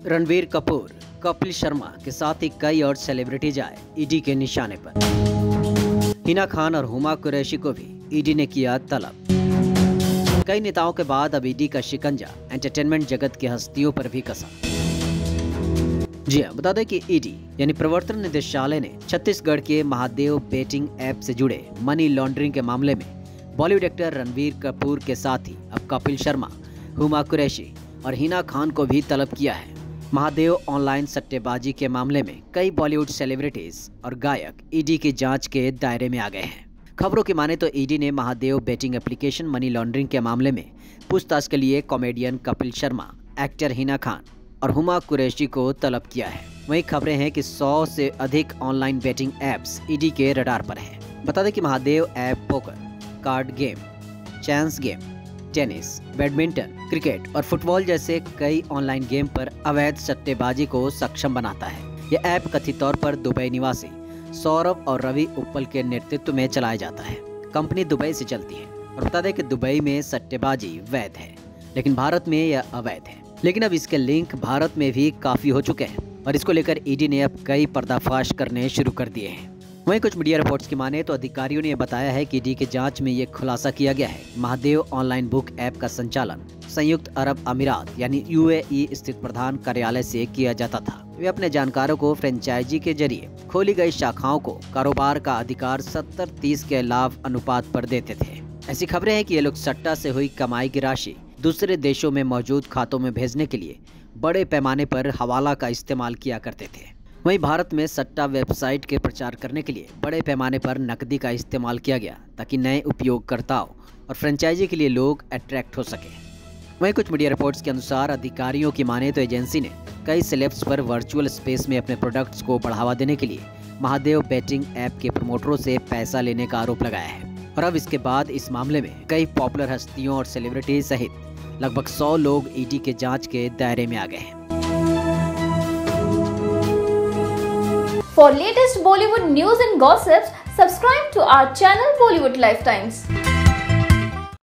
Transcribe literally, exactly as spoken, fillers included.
रणबीर कपूर, कपिल शर्मा के साथ ही कई और सेलिब्रिटीज आए ईडी के निशाने पर। हिना खान और हुमा कुरैशी को भी ईडी ने किया तलब। कई नेताओं के बाद अब ईडी का शिकंजा एंटरटेनमेंट जगत की हस्तियों पर भी कसा। जी हां, बता दें कि ईडी यानी प्रवर्तन निदेशालय ने छत्तीसगढ़ के महादेव बेटिंग ऐप से जुड़े मनी लॉन्ड्रिंग के मामले में बॉलीवुड एक्टर रणबीर कपूर के साथ ही अब कपिल शर्मा, हुमा कुरैशी और हिना खान को भी तलब किया है। महादेव ऑनलाइन सट्टेबाजी के मामले में कई बॉलीवुड सेलिब्रिटीज और गायक ईडी की जांच के दायरे में आ गए हैं। खबरों की माने तो ईडी ने Mahadev betting application money laundering के मामले में पूछताछ के लिए कॉमेडियन कपिल शर्मा, एक्टर हिना खान और हुमा कुरैशी को तलब किया है। वहीं खबरें हैं कि सौ से अधिक ऑनलाइन बेटिंग ऐप्स ईडी के रडार पर हैं। बता दें कि Mahadev app poker, card game, chance game, tennis, badminton, cricket और फुटबॉल जैसे कई ऑनलाइन गेम पर अवैध सट्टेबाजी को सक्षम बनाता है। यह ऐप कथित तौर पर दुबई निवासी सौरभ और रवि उप्पल के नेतृत्व में चलाया जाता है। कंपनी दुबई से चलती है और बता दें कि दुबई में सट्टेबाजी वैध है, लेकिन भारत में यह अवैध है। लेकिन अब इसके लिंक भारत में भी काफी हो चुके हैं और इसको लेकर ईडी ने अब कई पर्दाफाश करने शुरू कर दिए हैं। वहीं कुछ मीडिया रिपोर्ट्स की माने तो अधिकारियों ने बताया है कि ईडी की जांच में ये खुलासा किया गया है। महादेव ऑनलाइन बुक ऐप का संचालन संयुक्त अरब अमीरात यानी यूएई स्थित प्रधान कार्यालय से किया जाता था। वे अपने जानकारों को फ्रेंचाइजी के जरिए खोली गई शाखाओं को कारोबार का अधिकार सत्तर तीस के लाभ अनुपात पर देते थे। ऐसी खबरें हैं कि ये लोग सट्टा से हुई कमाई की राशि दूसरे देशों में मौजूद खातों में भेजने के लिए बड़े पैमाने पर हवाला का इस्तेमाल किया करते थे। वहीं भारत में सट्टा वेबसाइट के प्रचार करने के लिए बड़े पैमाने पर नकदी का इस्तेमाल किया गया ताकि नए उपयोगकर्ताओं और फ्रेंचाइजी के लिए लोग अट्रैक्ट हो सके। वहीं कुछ मीडिया रिपोर्ट्स के अनुसार अधिकारियों की माने तो एजेंसी ने कई सेलेब्स पर वर्चुअल स्पेस में अपने प्रोडक्ट्स को बढ़ावा देने के लिए महादेव बेटिंग ऐप के प्रमोटरों से पैसा लेने का आरोप लगाया है। और अब इसके बाद इस मामले में कई पॉपुलर हस्तियों और सेलिब्रिटीज सहित लगभग सौ लोग ईडी के जांच के दायरे में आ गए हैं। For latest Bollywood news and gossips, subscribe to our channel Bollywood Lifetimes.